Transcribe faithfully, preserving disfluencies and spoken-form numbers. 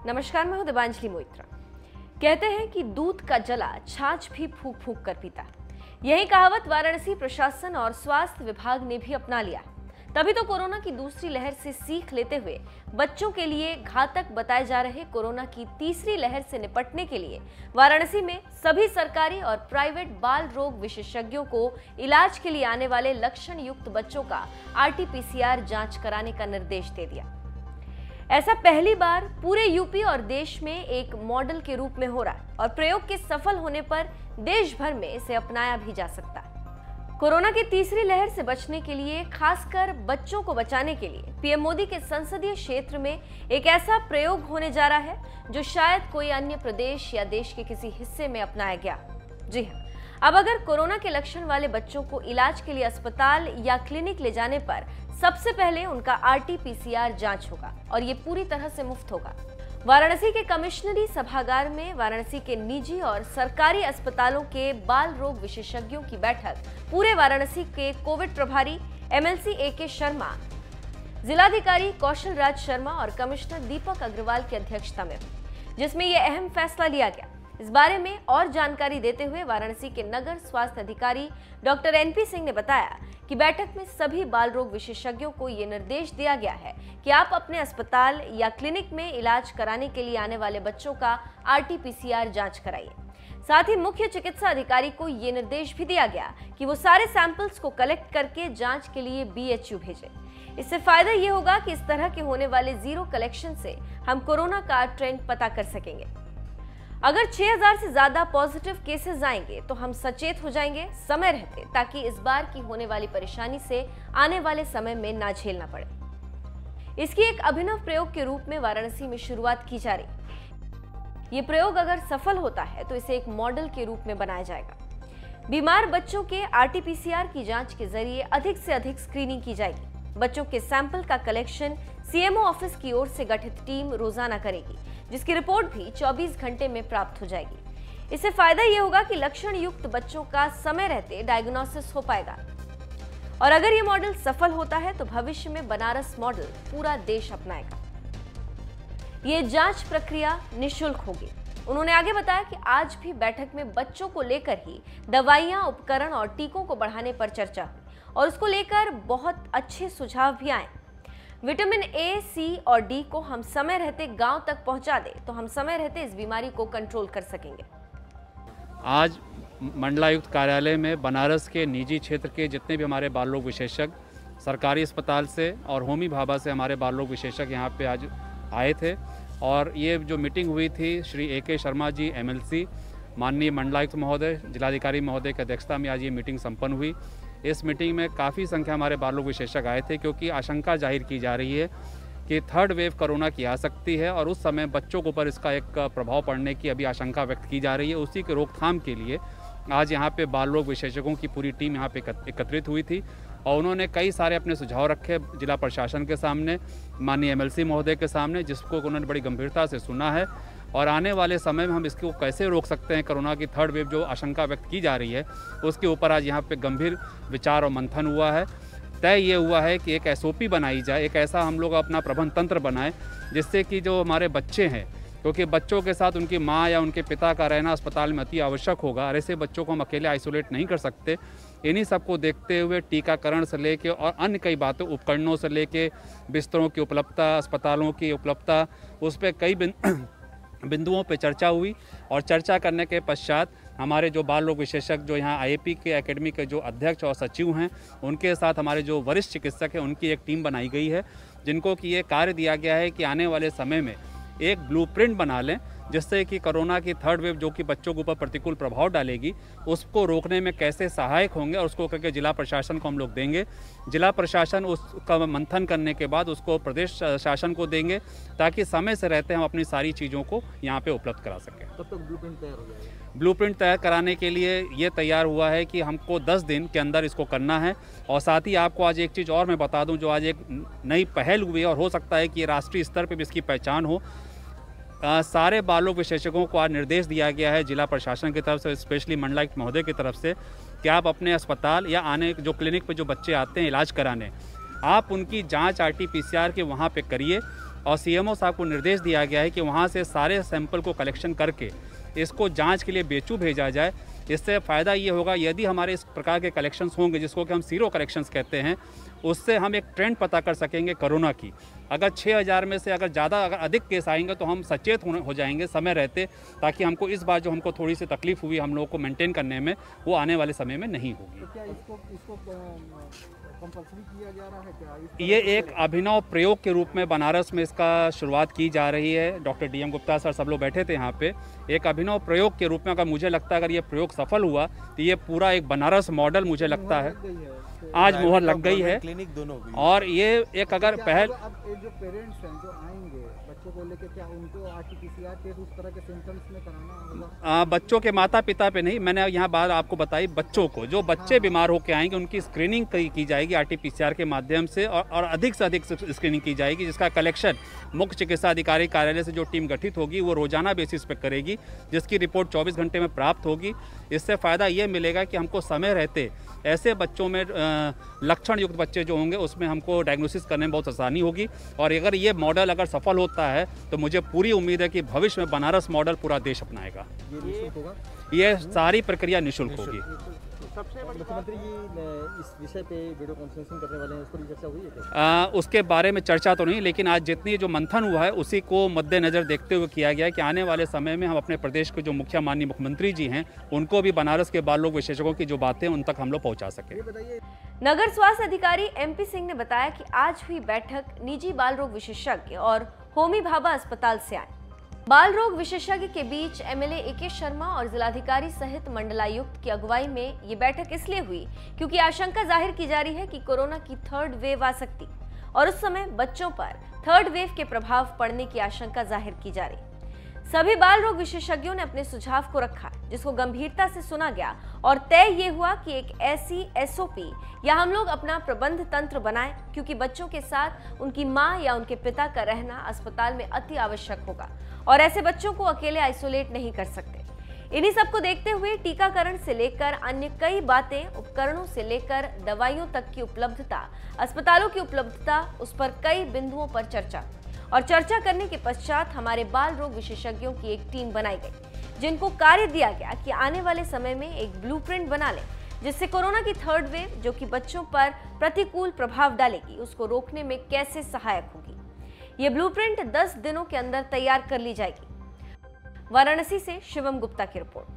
नमस्कार, मैं हूं दिबांजलि मोइत्रा। कहते हैं कि दूध का जला छाछ भी फूंक फूंक कर पीता। यही कहावत वाराणसी प्रशासन और स्वास्थ्य विभाग ने भी अपना लिया। तभी तो कोरोना की दूसरी लहर से सीख लेते हुए बच्चों के लिए घातक बताए जा रहे कोरोना की तीसरी लहर से निपटने के लिए वाराणसी में सभी सरकारी और प्राइवेट बाल रोग विशेषज्ञों को इलाज के लिए आने वाले लक्षण युक्त बच्चों का R T P C R जांच कराने का निर्देश दे दिया। ऐसा पहली बार पूरे यूपी और देश में एक मॉडल के रूप में हो रहा है और प्रयोग के सफल होने पर देश भर में इसे अपनाया भी जा सकता है। कोरोना की तीसरी लहर से बचने के लिए, खासकर बच्चों को बचाने के लिए पीएम मोदी के संसदीय क्षेत्र में एक ऐसा प्रयोग होने जा रहा है जो शायद कोई अन्य प्रदेश या देश के किसी हिस्से में अपनाया गया। जी हाँ, अब अगर कोरोना के लक्षण वाले बच्चों को इलाज के लिए अस्पताल या क्लिनिक ले जाने पर सबसे पहले उनका R T P C R जांच होगा और ये पूरी तरह से मुफ्त होगा। वाराणसी के कमिश्नरी सभागार में वाराणसी के निजी और सरकारी अस्पतालों के बाल रोग विशेषज्ञों की बैठक पूरे वाराणसी के कोविड प्रभारी एम एल सी ए के शर्मा, जिलाधिकारी कौशल राज शर्मा और कमिश्नर दीपक अग्रवाल की अध्यक्षता में हुई, जिसमें यह अहम फैसला लिया गया। इस बारे में और जानकारी देते हुए वाराणसी के नगर स्वास्थ्य अधिकारी डॉक्टर एन पी सिंह ने बताया कि बैठक में सभी बाल रोग विशेषज्ञों को ये निर्देश दिया गया है कि आप अपने अस्पताल या क्लिनिक में इलाज कराने के लिए आने वाले बच्चों का R T P C R जांच कराइए। साथ ही मुख्य चिकित्सा अधिकारी को ये निर्देश भी दिया गया कि वो सारे सैंपल्स को कलेक्ट करके जांच के लिए बी एच यू भेजें। इससे फायदा ये होगा कि इस तरह के होने वाले जीरो कलेक्शन से हम कोरोना का ट्रेंड पता कर सकेंगे। अगर छह हज़ार से ज्यादा पॉजिटिव केसेस आएंगे तो हम सचेत हो जाएंगे समय रहते, ताकि इस बार की होने वाली परेशानी से आने वाले समय में ना झेलना पड़े। इसकी एक अभिनव प्रयोग के रूप में वाराणसी में शुरुआत की जा रही। ये प्रयोग अगर सफल होता है तो इसे एक मॉडल के रूप में बनाया जाएगा। बीमार बच्चों के R T P C R की जांच के जरिए अधिक से अधिक स्क्रीनिंग की जाएगी। बच्चों के सैंपल का collection C M O office की ओर से गठित टीम रोजाना करेगी, जिसकी रिपोर्ट भी चौबीस घंटे में प्राप्त हो जाएगी। इससे फायदा ये होगा कि लक्षण युक्त बच्चों का समय रहते डायग्नोसिस हो पाएगा। और अगर ये मॉडल सफल होता है तो भविष्य में बनारस मॉडल पूरा देश अपनाएगा। ये जांच प्रक्रिया निःशुल्क होगी। उन्होंने आगे बताया कि आज भी बैठक में बच्चों को लेकर ही दवाइयां, उपकरण और टीकों को बढ़ाने पर चर्चा हुई और उसको लेकर बहुत अच्छे सुझाव भी आए। विटामिन ए, सी और डी को हम समय रहते गांव तक पहुंचा दें तो हम समय रहते इस बीमारी को कंट्रोल कर सकेंगे। आज मंडलायुक्त कार्यालय में बनारस के निजी क्षेत्र के जितने भी हमारे बाल रोग विशेषज्ञ, सरकारी अस्पताल से और होमी भाभा से हमारे बाल रोग विशेषज्ञ यहाँ पे आज आए थे और ये जो मीटिंग हुई थी, Shri A K Sharma ji M L C, माननीय मंडलायुक्त महोदय, जिलाधिकारी महोदय की अध्यक्षता में आज ये मीटिंग संपन्न हुई। इस मीटिंग में काफ़ी संख्या हमारे बाल रोग विशेषज्ञ आए थे, क्योंकि आशंका जाहिर की जा रही है कि थर्ड वेव कोरोना की आ सकती है और उस समय बच्चों के ऊपर इसका एक प्रभाव पड़ने की अभी आशंका व्यक्त की जा रही है। उसी के रोकथाम के लिए आज यहाँ पे बाल रोग विशेषज्ञों की पूरी टीम यहाँ पे एकत्रित हुई थी और उन्होंने कई सारे अपने सुझाव रखे जिला प्रशासन के सामने, माननीय एम एल सी महोदय के सामने, जिसको उन्होंने बड़ी गंभीरता से सुना है और आने वाले समय में हम इसको कैसे रोक सकते हैं, कोरोना की थर्ड वेव जो आशंका व्यक्त की जा रही है उसके ऊपर आज यहाँ पे गंभीर विचार और मंथन हुआ है। तय ये हुआ है कि एक एस ओ पी बनाई जाए, एक ऐसा हम लोग अपना प्रबंध तंत्र बनाएं जिससे कि जो हमारे बच्चे हैं, क्योंकि बच्चों के साथ उनकी माँ या उनके पिता का रहना अस्पताल में अति आवश्यक होगा और ऐसे बच्चों को हम अकेले आइसोलेट नहीं कर सकते। इन्हीं सबको देखते हुए टीकाकरण से लेके और अन्य कई बातों, उपकरणों से लेके बिस्तरों की उपलब्धता, अस्पतालों की उपलब्धता, उस पर कई बिंदुओं पे चर्चा हुई और चर्चा करने के पश्चात हमारे जो बाल रोग विशेषज्ञ जो यहाँ आई ए पी के एकेडमी के जो अध्यक्ष और सचिव हैं, उनके साथ हमारे जो वरिष्ठ चिकित्सक हैं, उनकी एक टीम बनाई गई है, जिनको कि ये कार्य दिया गया है कि आने वाले समय में एक ब्लूप्रिंट बना लें जिससे कि कोरोना की थर्ड वेव जो कि बच्चों के ऊपर प्रतिकूल प्रभाव डालेगी उसको रोकने में कैसे सहायक होंगे और उसको करके जिला प्रशासन को हम लोग देंगे। जिला प्रशासन उसका मंथन करने के बाद उसको प्रदेश शासन को देंगे ताकि समय से रहते हम अपनी सारी चीज़ों को यहाँ पे उपलब्ध करा सकें। कब तक ब्लूप्रिंट तैयार हो जाएगा? ब्लूप्रिंट तैयार कराने के लिए ये तैयार हुआ है कि हमको दस दिन के अंदर इसको करना है। और साथ ही आपको आज एक चीज़ और मैं बता दूँ, जो आज एक नई पहल हुई और हो सकता है कि राष्ट्रीय स्तर पर भी इसकी पहचान हो। आ, सारे बाल रोग विशेषज्ञों को आज निर्देश दिया गया है जिला प्रशासन की तरफ से, स्पेशली मंडलायुक्त महोदय की तरफ से, कि आप अपने अस्पताल या आने जो क्लिनिक पे जो बच्चे आते हैं इलाज कराने, आप उनकी जांच R T P C R के वहाँ पे करिए और सीएमओ साहब को निर्देश दिया गया है कि वहाँ से सारे सैंपल को कलेक्शन करके इसको जांच के लिए बेचू भेजा जाए। इससे फ़ायदा ये होगा, यदि हमारे इस प्रकार के कलेक्शंस होंगे जिसको कि हम सीरो कलेक्शंस कहते हैं, उससे हम एक ट्रेंड पता कर सकेंगे कोरोना की। अगर छः हज़ार में से अगर ज़्यादा अगर अधिक केस आएंगे तो हम सचेत हो जाएंगे समय रहते, ताकि हमको इस बार जो हमको थोड़ी सी तकलीफ हुई हम लोगों को मेंटेन करने में, वो आने वाले समय में नहीं होगी। तो क्या इसको इसको कंपल्सरी किया जा रहा है क्या? ये एक अभिनव प्रयोग के रूप में बनारस में इसका शुरुआत की जा रही है। Doctor D M Gupta sir सब लोग बैठे थे यहाँ पे। एक अभिनव प्रयोग के रूप में अगर मुझे लगता है अगर ये प्रयोग सफल हुआ तो ये पूरा एक बनारस मॉडल मुझे लगता है आज मुहर लग गई है। क्लिनिक दोनों भी। और ये एक अगर पहल, अब जो पेरेंट्स हैं जो आएंगे बच्चों को लेकर, क्या उनको आरटीपीसीआर टेस्ट उस तरह के सिम्टम्स में कराना होगा? बच्चों के माता पिता पे नहीं, मैंने यहाँ बात आपको बताई, बच्चों को, जो बच्चे बीमार होकर आएंगे उनकी स्क्रीनिंग की जाएगी आरटीपीसीआर के माध्यम से, और, और अधिक से अधिक स्क्रीनिंग की जाएगी, जिसका कलेक्शन मुख्य चिकित्सा अधिकारी कार्यालय से जो टीम गठित होगी वो रोजाना बेसिस पे करेगी, जिसकी रिपोर्ट चौबीस घंटे में प्राप्त होगी। इससे फ़ायदा ये मिलेगा कि हमको समय रहते ऐसे बच्चों में लक्षण युक्त बच्चे जो होंगे उसमें हमको डायग्नोसिस करने में बहुत आसानी होगी। और अगर ये मॉडल अगर सफल होता है तो मुझे पूरी उम्मीद है कि भविष्य में बनारस मॉडल पूरा देश अपनाएगा। ये निःशुल्क होगा? ये सारी प्रक्रिया निःशुल्क होगी। सबसे मुख्यमंत्री जी इस विषय पे वीडियो कॉन्फ्रेंसिंग करने वाले हैं, उस पर चर्चा हुई है क्या? आ, उसके बारे में चर्चा तो नहीं, लेकिन आज जितनी जो मंथन हुआ है उसी को मद्देनजर देखते हुए किया गया है कि आने वाले समय में हम अपने प्रदेश के जो मुख्य माननीय मुख्यमंत्री जी हैं उनको भी बनारस के बाल रोग विशेषज्ञों की जो बातें उन तक हम लोग पहुँचा सकें। नगर स्वास्थ्य अधिकारी एमपी सिंह ने बताया कि आज हुई बैठक निजी बाल रोग विशेषज्ञ और होमी भाभा अस्पताल से आए। बाल रोग विशेषज्ञ के बीच एमएलए एके शर्मा और जिलाधिकारी सहित मंडलायुक्त की अगुवाई में ये बैठक इसलिए हुई क्योंकि आशंका जाहिर की जा रही है कि कोरोना की थर्ड वेव आ सकती और उस समय बच्चों पर थर्ड वेव के प्रभाव पड़ने की आशंका जाहिर की जा रही। सभी बाल रोग विशेषज्ञों ने अपने सुझाव को रखा, जिसको गंभीरता से सुना गया और तय ये हुआ कि एक ऐसी एसओपी या हम लोग अपना प्रबंध तंत्र बनाएं, क्योंकि बच्चों के साथ उनकी मां या उनके पिता का रहना अस्पताल में अति आवश्यक होगा और ऐसे बच्चों को अकेले आइसोलेट नहीं कर सकते। इन्हीं सबको देखते हुए टीकाकरण से लेकर अन्य कई बातें, उपकरणों से लेकर दवाइयों तक की उपलब्धता, अस्पतालों की उपलब्धता, उस पर कई बिंदुओं पर चर्चा और चर्चा करने के पश्चात हमारे बाल रोग विशेषज्ञों की एक टीम बनाई गई, जिनको कार्य दिया गया कि आने वाले समय में एक ब्लूप्रिंट बना लें, जिससे कोरोना की थर्ड वेव जो कि बच्चों पर प्रतिकूल प्रभाव डालेगी उसको रोकने में कैसे सहायक होगी। ये ब्लूप्रिंट दस दिनों के अंदर तैयार कर ली जाएगी। वाराणसी से शिवम गुप्ता की रिपोर्ट।